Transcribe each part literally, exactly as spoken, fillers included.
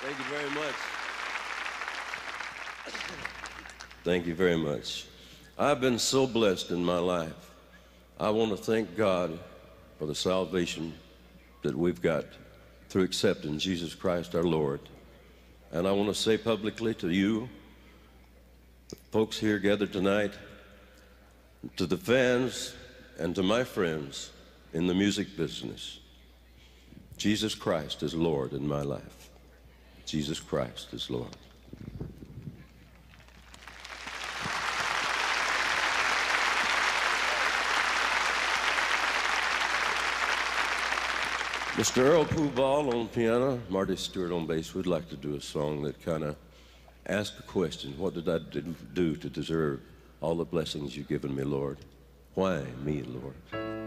Thank you very much. Thank you very much. I've been so blessed in my life. I want to thank God for the salvation that we've got through accepting Jesus Christ our Lord. And I want to say publicly to you, the folks here gathered tonight, to the fans and to my friends in the music business, Jesus Christ is Lord in my life. Jesus Christ is Lord. Mister Earl Pooball on piano, Marty Stewart on bass. We'd like to do a song that kind of asks the question, what did I do to deserve all the blessings you've given me, Lord? Why me, Lord?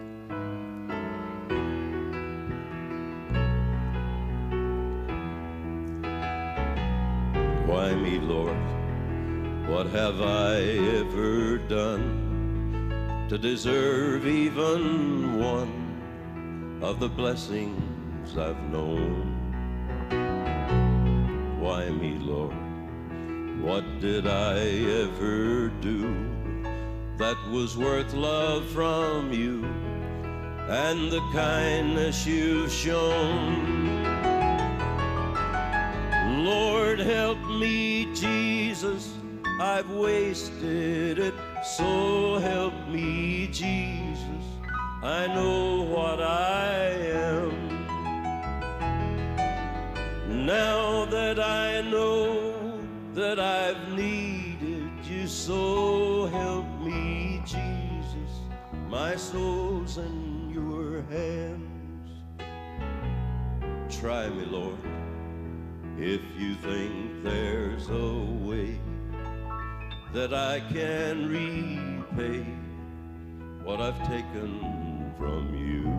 Why me, Lord? What have I ever done to deserve even one of the blessings I've known? Why me, Lord? What did I ever do that was worth love from you and the kindness you've shown? Lord, help me, Jesus, I've wasted it, so help me, Jesus, I know what I am. Now that I know that I've needed you, so help me, Jesus, my soul's in your hands. Try me, Lord, if you think there's a way that I can repay what I've taken from you.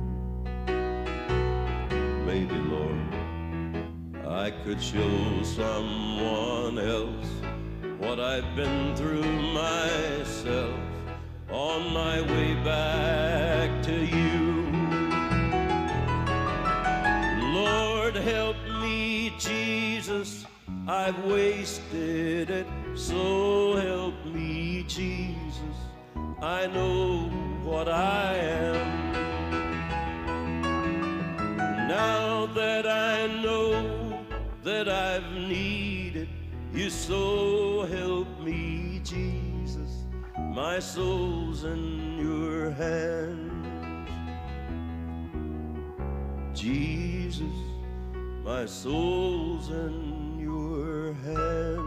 Maybe, Lord, I could show someone else what I've been through myself on my way back to you. Lord, help me, Jesus, I've wasted it, so help me, Jesus, I know what I am. Now that I know that I've needed you, so help me, Jesus, my soul's in your hands. Jesus, my soul's in your hands.